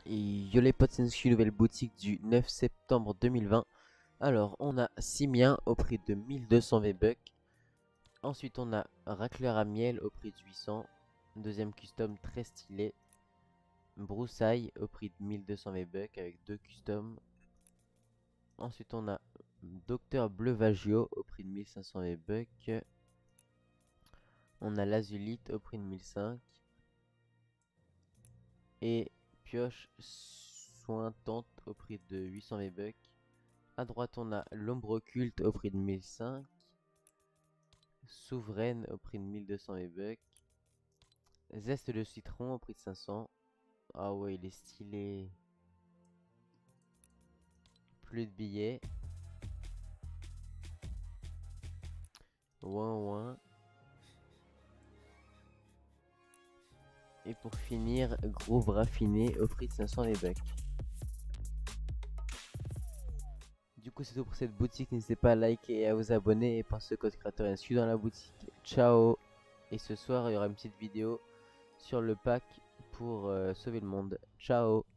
Et yo les potes, c'est une nouvelle boutique du 9 septembre 2020. Alors, on a Simien au prix de 1200 V-Bucks. Ensuite, on a Racleur à miel au prix de 800. Deuxième custom très stylé. Broussaille au prix de 1200 V-Bucks avec deux customs. Ensuite, on a Docteur Bleuvagio au prix de 1500 V-Bucks. On a l'Azulite au prix de 1005. Et Pioche Sointante au prix de 800 V-Bucks. À droite, on a l'ombre occulte au prix de 1005. Souveraine au prix de 1200 V-Bucks. Zeste de citron au prix de 500. Ah ouais, il est stylé. Plus de billets. Ouin ouin. Et pour finir, Groove raffiné au prix de 500 V-Bucks. Du coup, c'est tout pour cette boutique. N'hésitez pas à liker et à vous abonner. Et pensez au code créateur inscrit dans la boutique. Ciao. Et ce soir, il y aura une petite vidéo sur le pack pour sauver le monde. Ciao.